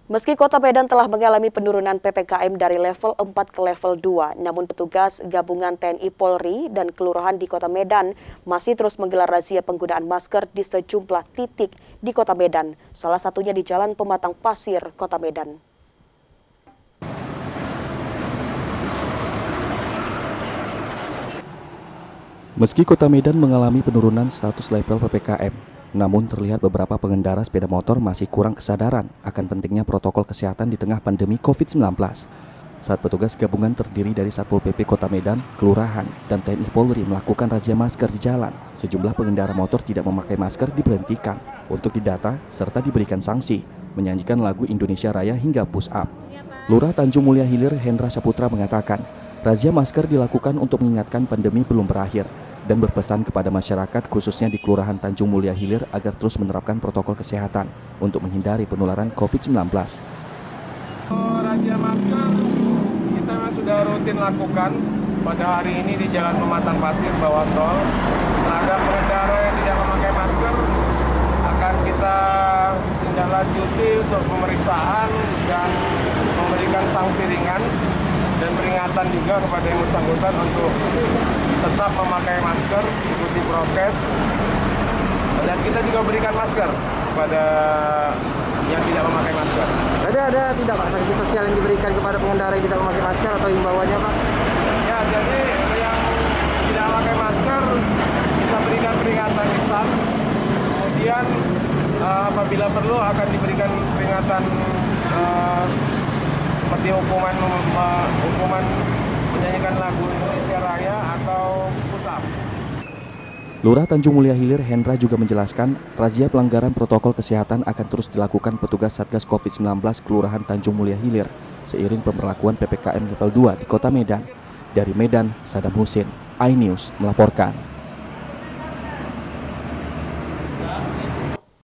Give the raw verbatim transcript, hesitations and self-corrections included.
Meski Kota Medan telah mengalami penurunan P P K M dari level empat ke level dua, namun petugas gabungan T N I Polri dan kelurahan di Kota Medan masih terus menggelar razia penggunaan masker di sejumlah titik di Kota Medan, salah satunya di Jalan Pematang Pasir, Kota Medan. Meski Kota Medan mengalami penurunan status level P P K M, namun terlihat beberapa pengendara sepeda motor masih kurang kesadaran akan pentingnya protokol kesehatan di tengah pandemi COVID sembilan belas. Saat petugas gabungan terdiri dari Satpol P P Kota Medan, Kelurahan, dan T N I Polri melakukan razia masker di jalan, sejumlah pengendara motor tidak memakai masker diberhentikan untuk didata serta diberikan sanksi, menyanyikan lagu Indonesia Raya hingga push up. Lurah Tanjung Mulia Hilir Hendra Saputra mengatakan, razia masker dilakukan untuk mengingatkan pandemi belum berakhir dan berpesan kepada masyarakat khususnya di Kelurahan Tanjung Mulia Hilir agar terus menerapkan protokol kesehatan untuk menghindari penularan COVID sembilan belas. Razia masker kita sudah rutin lakukan pada hari ini di Jalan Pematang Pasir bawah tol. Terhadap pengendara yang tidak memakai masker akan kita tindak lanjuti untuk pemeriksaan dan memberikan sanksi ringan dan peringatan juga kepada yang bersangkutan untuk tetap memakai masker, ikuti prokes, dan kita juga berikan masker kepada yang tidak memakai masker. Ada ada tidak Pak sanksi sosial yang diberikan kepada pengendara yang tidak memakai masker atau himbauannya Pak? Ya, jadi yang tidak memakai masker kita berikan peringatan lisan, kemudian uh, apabila perlu akan diberikan peringatan uh, seperti hukuman uh, hukuman menyanyikan lagu Indonesia Raya atau push up. Lurah Tanjung Mulia Hilir Hendra juga menjelaskan, razia pelanggaran protokol kesehatan akan terus dilakukan petugas Satgas COVID sembilan belas Kelurahan Tanjung Mulia Hilir seiring pemberlakuan P P K M level dua di Kota Medan. Dari Medan, Sadam Husin, iNews melaporkan.